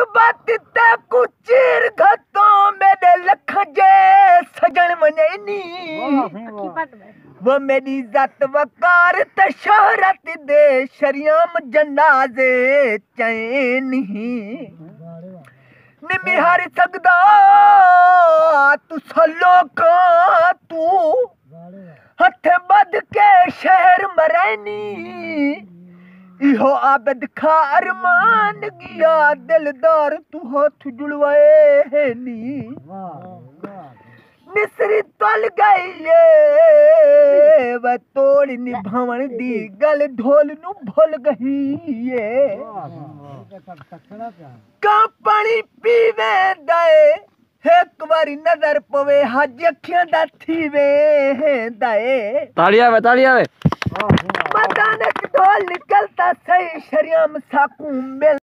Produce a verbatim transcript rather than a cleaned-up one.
बात ते कुचीर घतों मेरे लख जे सजन मनेनी वो मेरी इज्जत वकार ते शोहरत दे शरियम जनाजे चैनी निमी हार सकदा तू सलो का तू हथ बद के शहर मरैनी इहो आबद खा अरमान गया दिलदार तू हाथ जुड़वाए है नी निसरी तल गई ये व तोड़ निभावन दी गल ढोल नु भूल गई ये का पानी पीवे दे एक बारी नजर पवे हज अखियां दा थीवे दे तालियां वे तालियां वे मदानक ढोल निकलता सही शरियम साकू मिल